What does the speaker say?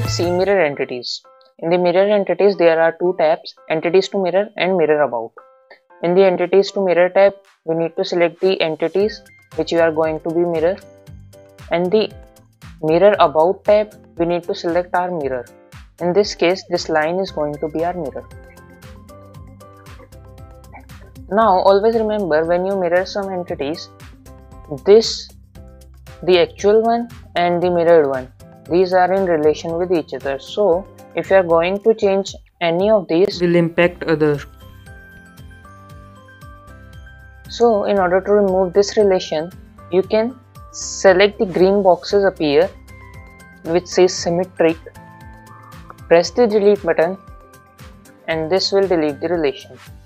let's see mirror entities. In the mirror entities, there are two tabs: entities to mirror and mirror about. In the entities to mirror tab, we need to select the entities which we are going to be mirror, and the mirror about tab, we need to select our mirror. In this case, this line is going to be our mirror. Now always remember, when you mirror some entities, the actual one and the mirrored one, these are in relation with each other. So if you are going to change any of these, will impact other. So in order to remove this relation, you can select the green boxes appear which says symmetric, press the delete button, and this will delete the relation.